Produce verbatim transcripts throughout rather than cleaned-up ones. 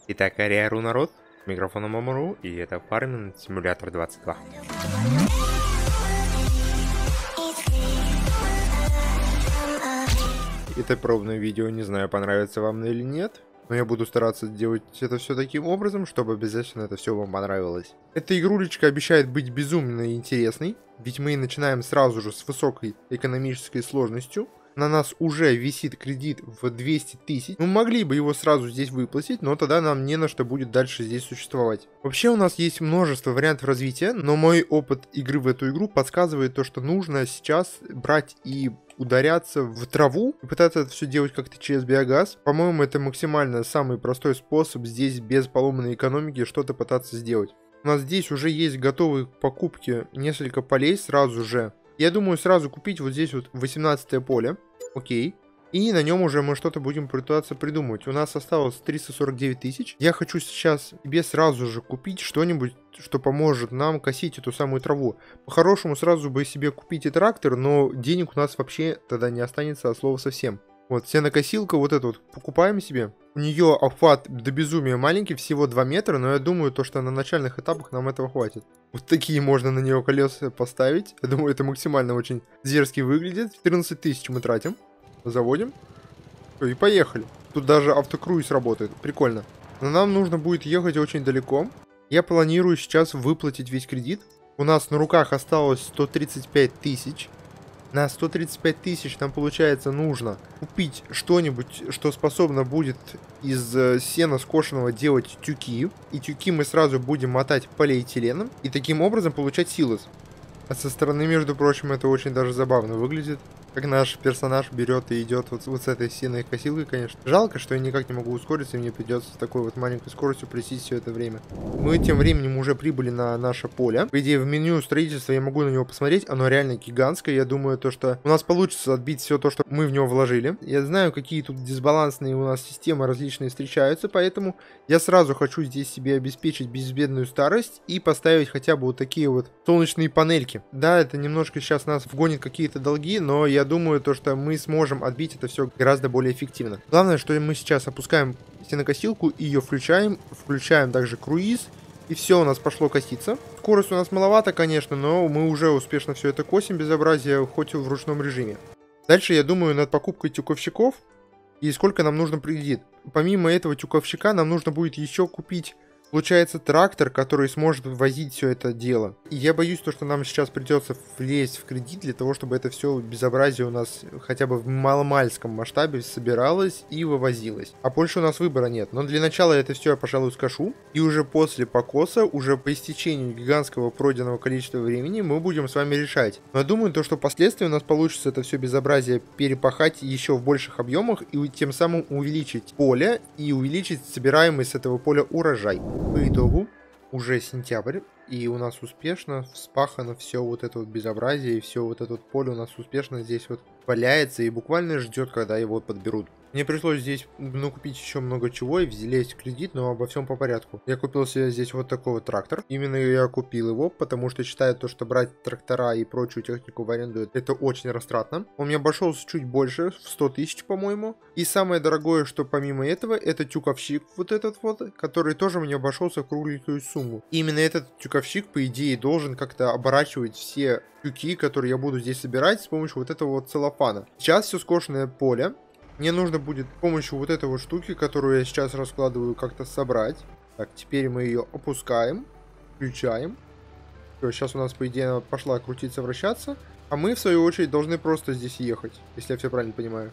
Итак, Ариару народ, с микрофоном Амуру, и это Farming Simulator двадцать два. Это пробное видео, не знаю, понравится вам или нет, но я буду стараться делать это все таким образом, чтобы обязательно это все вам понравилось. Эта игрулечка обещает быть безумно интересной, ведь мы начинаем сразу же с высокой экономической сложностью. На нас уже висит кредит в двести тысяч. Мы могли бы его сразу здесь выплатить, но тогда нам не на что будет дальше здесь существовать. Вообще у нас есть множество вариантов развития, но мой опыт игры в эту игру подсказывает то, что нужно сейчас брать и ударяться в траву и пытаться это все делать как-то через биогаз. По-моему, это максимально самый простой способ здесь без поломанной экономики что-то пытаться сделать. У нас здесь уже есть готовые покупки несколько полей сразу же. Я думаю сразу купить вот здесь вот восемнадцатое поле. Окей. И на нем уже мы что-то будем пытаться придумывать. У нас осталось триста сорок девять тысяч. Я хочу сейчас себе сразу же купить что-нибудь, что поможет нам косить эту самую траву. По-хорошему сразу бы себе купить и трактор, но денег у нас вообще тогда не останется от слова совсем. Вот, сенокосилка вот эту вот покупаем себе. У нее обхват до безумия маленький, всего два метра, но я думаю, то, что на начальных этапах нам этого хватит. Вот такие можно на нее колеса поставить. Я думаю, это максимально очень дерзко выглядит. четырнадцать тысяч мы тратим. Заводим. И поехали. Тут даже автокруиз работает. Прикольно. Но нам нужно будет ехать очень далеко. Я планирую сейчас выплатить весь кредит. У нас на руках осталось сто тридцать пять тысяч. На сто тридцать пять тысяч нам, получается, нужно купить что-нибудь, что способно будет из сена скошенного делать тюки. И тюки мы сразу будем мотать полиэтиленом. И таким образом получать силос. А со стороны, между прочим, это очень даже забавно выглядит. Как наш персонаж берет и идет вот, вот с этой сенной косилкой, конечно. Жалко, что я никак не могу ускориться, и мне придется с такой вот маленькой скоростью пресить все это время. Мы тем временем уже прибыли на наше поле. По идее, в меню строительства я могу на него посмотреть. Оно реально гигантское. Я думаю, то, что у нас получится отбить все то, что мы в него вложили. Я знаю, какие тут дисбалансные у нас системы различные встречаются, поэтому я сразу хочу здесь себе обеспечить безбедную старость и поставить хотя бы вот такие вот солнечные панельки. Да, это немножко сейчас нас вгонит какие-то долги, но я Я думаю, то, что мы сможем отбить это все гораздо более эффективно. Главное, что мы сейчас опускаем сенокосилку, ее включаем, включаем также круиз, и все у нас пошло коситься. Скорость у нас маловато, конечно, но мы уже успешно все это косим, безобразие, хоть и в ручном режиме. Дальше я думаю над покупкой тюковщиков и сколько нам нужно кредит. Помимо этого тюковщика нам нужно будет еще купить, получается, трактор, который сможет возить все это дело. И я боюсь, то, что нам сейчас придется влезть в кредит для того, чтобы это все безобразие у нас хотя бы в маломальском масштабе собиралось и вывозилось. А больше у нас выбора нет. Но для начала это все я, пожалуй, скошу. И уже после покоса, уже по истечению гигантского пройденного количества времени, мы будем с вами решать. Но я думаю, то, что впоследствии у нас получится это все безобразие перепахать еще в больших объемах и тем самым увеличить поле и увеличить собираемый с этого поля урожай. По итогу уже сентябрь, и у нас успешно вспахано все вот это вот безобразие, и все вот это вот поле у нас успешно здесь вот валяется и буквально ждет, когда его подберут. Мне пришлось здесь, ну, купить еще много чего и взялись в кредит, но обо всем по порядку. Я купил себе здесь вот такой вот трактор. Именно я купил его, потому что считаю то, что брать трактора и прочую технику в аренду, это очень растратно. Он мне обошелся чуть больше, в сто тысяч, по-моему. И самое дорогое, что помимо этого, это тюковщик вот этот вот, который тоже мне обошелся в кругленькую сумму. И именно этот тюковщик, по идее, должен как-то оборачивать все тюки, которые я буду здесь собирать с помощью вот этого вот целлофана. Сейчас все скошенное поле. Мне нужно будет с помощью вот этой вот штуки, которую я сейчас раскладываю, как-то собрать. Так, теперь мы ее опускаем, включаем. Все, сейчас у нас, по идее, она пошла крутиться, вращаться. А мы, в свою очередь, должны просто здесь ехать, если я все правильно понимаю.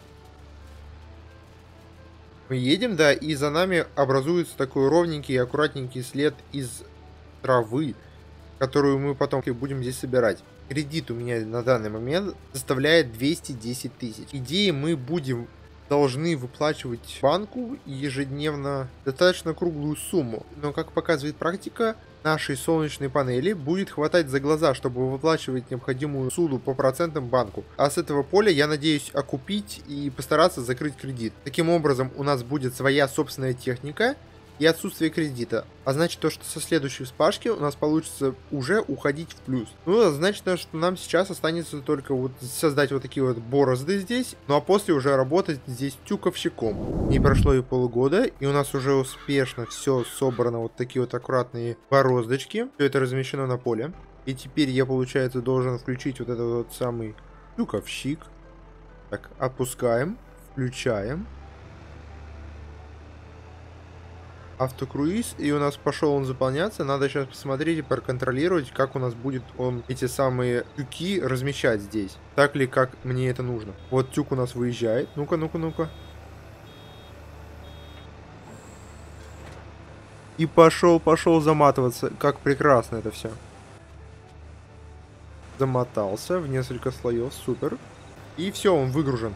Мы едем, да, и за нами образуется такой ровненький и аккуратненький след из травы, которую мы потом будем здесь собирать. Кредит у меня на данный момент составляет двести десять тысяч. Идеи мы будем... должны выплачивать банку ежедневно достаточно круглую сумму. Но, как показывает практика, нашей солнечной панели будет хватать за глаза, чтобы выплачивать необходимую суду по процентам банку. А с этого поля я надеюсь окупить и постараться закрыть кредит. Таким образом, у нас будет своя собственная техника. и отсутствие кредита. А значит то, что со следующей вспашки у нас получится уже уходить в плюс. Ну, а значит, что нам сейчас останется только вот создать вот такие вот борозды здесь, ну а после уже работать здесь тюковщиком. Не прошло и полгода, и у нас уже успешно все собрано, вот такие вот аккуратные бороздочки. Все это размещено на поле. И теперь я, получается, должен включить вот этот вот самый тюковщик. Так, опускаем, включаем. Автокруиз, и у нас пошел он заполняться. Надо сейчас посмотреть и проконтролировать, как у нас будет он эти самые тюки размещать здесь. Так ли, как мне это нужно. Вот тюк у нас выезжает. Ну-ка, ну-ка, ну-ка. И пошел, пошел заматываться. Как прекрасно это все. Замотался в несколько слоев. Супер. И все, он выгружен.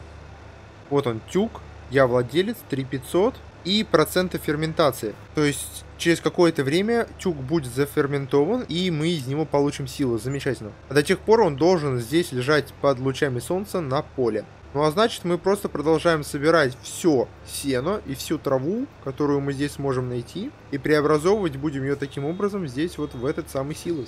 Вот он, тюк. Я владелец, три тысячи пятьсот. И проценты ферментации. То есть через какое-то время тюк будет заферментован, и мы из него получим силу. Замечательно. А до тех пор он должен здесь лежать под лучами солнца на поле. Ну а значит, мы просто продолжаем собирать все сено и всю траву, которую мы здесь сможем найти, и преобразовывать будем ее таким образом здесь вот в этот самый силос.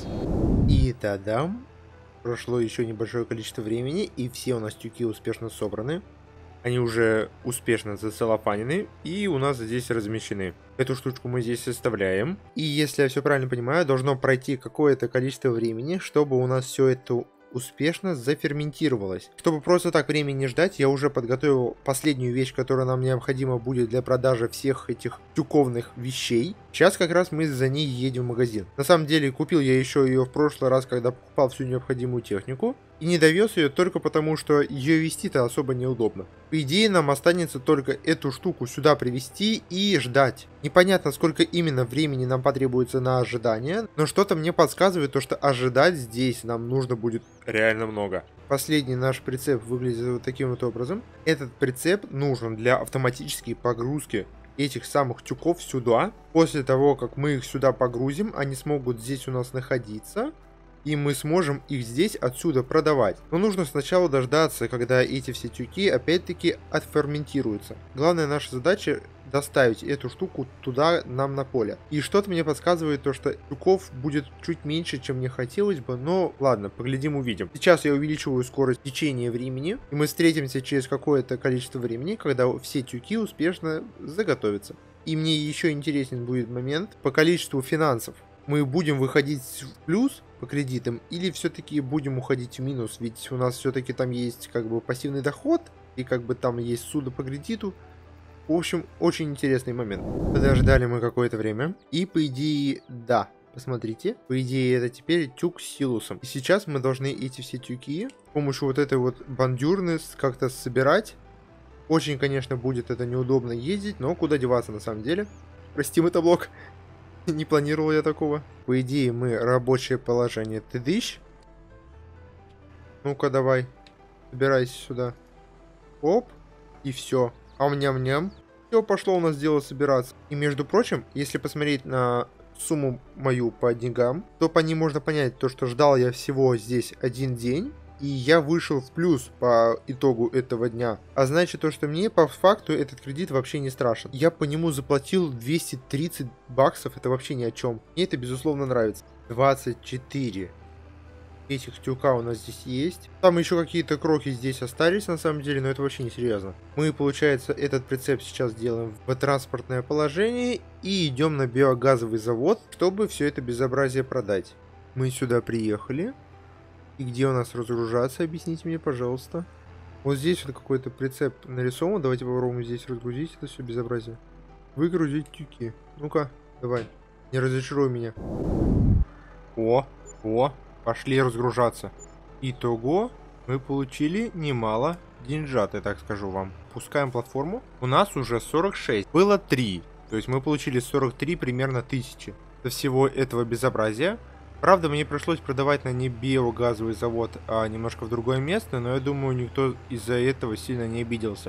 И тадам! Прошло еще небольшое количество времени, и все у нас тюки успешно собраны. Они уже успешно зацеллофанены и у нас здесь размещены. Эту штучку мы здесь составляем. И если я все правильно понимаю, должно пройти какое-то количество времени, чтобы у нас все это успешно заферментировалось. Чтобы просто так времени не ждать, я уже подготовил последнюю вещь, которая нам необходима будет для продажи всех этих тюковных вещей. Сейчас как раз мы за ней едем в магазин. На самом деле купил я еще ее в прошлый раз, когда покупал всю необходимую технику. И не довез ее только потому, что ее вести-то особо неудобно. По идее, нам останется только эту штуку сюда привезти и ждать. Непонятно, сколько именно времени нам потребуется на ожидание, но что-то мне подсказывает то, что ожидать здесь нам нужно будет реально много. Последний наш прицеп выглядит вот таким вот образом. Этот прицеп нужен для автоматической погрузки этих самых тюков сюда. После того, как мы их сюда погрузим, они смогут здесь у нас находиться. И мы сможем их здесь отсюда продавать. Но нужно сначала дождаться, когда эти все тюки опять-таки отферментируются. Главная наша задача доставить эту штуку туда, нам на поле. И что-то мне подсказывает то, что тюков будет чуть меньше, чем мне хотелось бы. Но ладно, поглядим, увидим. Сейчас я увеличиваю скорость течения времени. И мы встретимся через какое-то количество времени, когда все тюки успешно заготовятся. И мне еще интересен будет момент по количеству финансов. Мы будем выходить в плюс по кредитам или все-таки будем уходить в минус? Ведь у нас все-таки там есть как бы пассивный доход и как бы там есть суды по кредиту. В общем, очень интересный момент. Подождали мы какое-то время. И по идее, да, посмотрите. По идее, это теперь тюк с силусом. И сейчас мы должны эти все тюки с помощью вот этой вот бандюрны как-то собирать. Очень, конечно, будет это неудобно ездить, но куда деваться на самом деле. Прости, мотоблок. Не планировал я такого. По идее, мы рабочее положение тыдыщ. Ну-ка, давай. Собирайся сюда. Оп. И все. Ам-ням-ням. Все, пошло у нас дело собираться. И, между прочим, если посмотреть на сумму мою по деньгам, то по ней можно понять то, что ждал я всего здесь один день. И я вышел в плюс по итогу этого дня. А значит то, что мне по факту этот кредит вообще не страшен. Я по нему заплатил двести тридцать баксов. Это вообще ни о чем. Мне это безусловно нравится. двадцать четыре этих тюка у нас здесь есть. Там еще какие-то крохи здесь остались на самом деле, но это вообще не серьезно. Мы, получается, этот прицеп сейчас делаем в транспортное положение и идем на биогазовый завод, чтобы все это безобразие продать. Мы сюда приехали. И где у нас разгружаться? Объясните мне, пожалуйста. Вот здесь вот какой-то прицеп нарисован. Давайте попробуем здесь разгрузить это все безобразие. Выгрузить тюки. Ну-ка, давай. Не разочаруй меня. О, о, пошли разгружаться. Итого мы получили немало деньжат, я так скажу вам. Пускаем платформу. У нас уже сорок шесть. Было три. То есть мы получили сорок три примерно тысячи. До всего этого безобразия. Правда, мне пришлось продавать на не биогазовый завод, а немножко в другое место, но я думаю, никто из-за этого сильно не обиделся.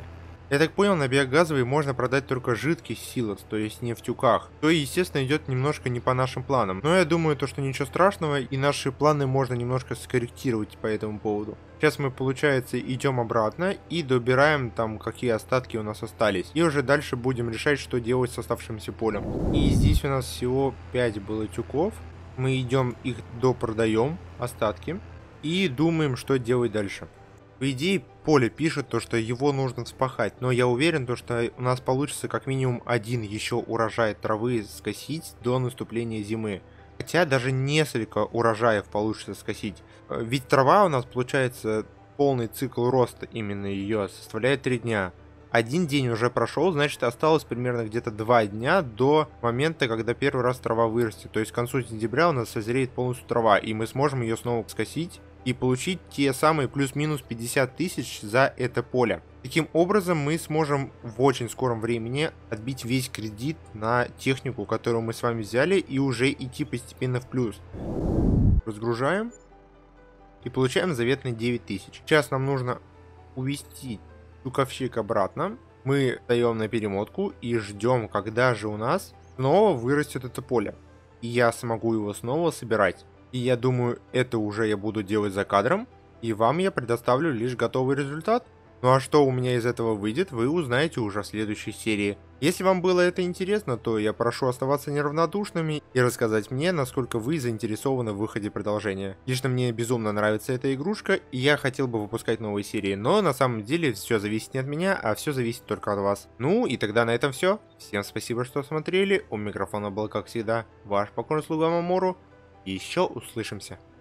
Я так понял, на биогазовый можно продать только жидкий силос, то есть не в тюках. То, естественно, идет немножко не по нашим планам. Но я думаю, то, что ничего страшного, и наши планы можно немножко скорректировать по этому поводу. Сейчас мы, получается, идем обратно и добираем там, какие остатки у нас остались. И уже дальше будем решать, что делать с оставшимся полем. И здесь у нас всего пять было тюков. Мы идем их допродаем, остатки, и думаем, что делать дальше. По идее, поле пишет то, что его нужно вспахать, но я уверен, то, что у нас получится как минимум один еще урожай травы скосить до наступления зимы. Хотя даже несколько урожаев получится скосить. Ведь трава у нас, получается, полный цикл роста именно ее составляет три дня. Один день уже прошел, значит, осталось примерно где-то два дня до момента, когда первый раз трава вырастет. То есть к концу сентября у нас созреет полностью трава, и мы сможем ее снова скосить и получить те самые плюс-минус пятьдесят тысяч за это поле. Таким образом, мы сможем в очень скором времени отбить весь кредит на технику, которую мы с вами взяли, и уже идти постепенно в плюс. Разгружаем и получаем заветные девять тысяч. Сейчас нам нужно увести тюковщик обратно. Мы даем на перемотку и ждем, когда же у нас снова вырастет это поле. И я смогу его снова собирать. И я думаю, это уже я буду делать за кадром. И вам я предоставлю лишь готовый результат. Ну а что у меня из этого выйдет, вы узнаете уже в следующей серии. Если вам было это интересно, то я прошу оставаться неравнодушными и рассказать мне, насколько вы заинтересованы в выходе продолжения. Лично мне безумно нравится эта игрушка, и я хотел бы выпускать новые серии, но на самом деле все зависит не от меня, а все зависит только от вас. Ну и тогда на этом все. Всем спасибо, что смотрели. У микрофона был, как всегда, ваш покорный слуга Мамору. И еще услышимся.